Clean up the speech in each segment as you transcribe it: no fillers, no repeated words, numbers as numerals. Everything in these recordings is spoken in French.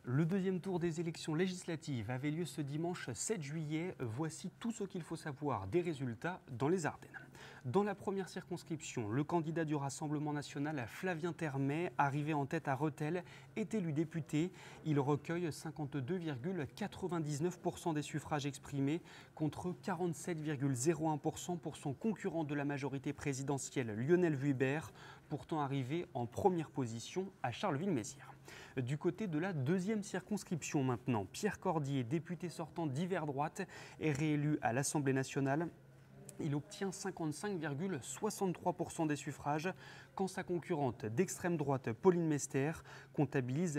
Le deuxième tour des élections législatives avait lieu ce dimanche 7 juillet. Voici tout ce qu'il faut savoir des résultats dans les Ardennes. Dans la première circonscription, le candidat du Rassemblement national, Flavien Termet, arrivé en tête à Rethel, est élu député. Il recueille 52,99% des suffrages exprimés contre 47,01% pour son concurrent de la majorité présidentielle, Lionel Vuibert, pourtant arrivé en première position à Charleville-Mézières. Du côté de la deuxième circonscription maintenant, Pierre Cordier, député sortant d'Hiver Droite, est réélu à l'Assemblée nationale. Il obtient 55,63% des suffrages, quand sa concurrente d'extrême droite, Pauline Mester, comptabilise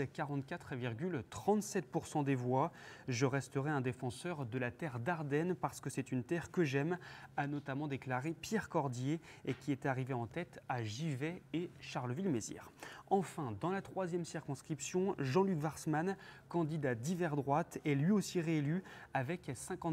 44,37% des voix. Je resterai un défenseur de la terre d'Ardennes parce que c'est une terre que j'aime, a notamment déclaré Pierre Cordier, et qui est arrivé en tête à Givet et Charleville-Mézières. Enfin, dans la troisième circonscription, Jean-Luc Warsmann, candidat d'Hiver Droite, est lui aussi réélu avec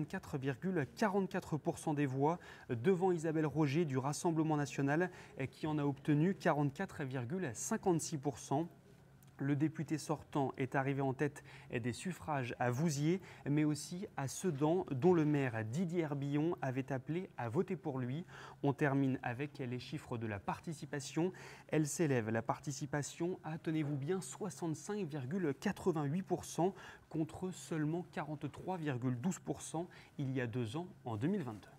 54,44% des voix, devant Isabelle Roger du Rassemblement national qui en a obtenu 44,56%. Le député sortant est arrivé en tête des suffrages à Vouziers, mais aussi à Sedan, dont le maire Didier Herbillon avait appelé à voter pour lui. On termine avec les chiffres de la participation. Elle s'élève, la participation, à, tenez-vous bien, 65,88% contre seulement 43,12% il y a 2 ans, en 2022.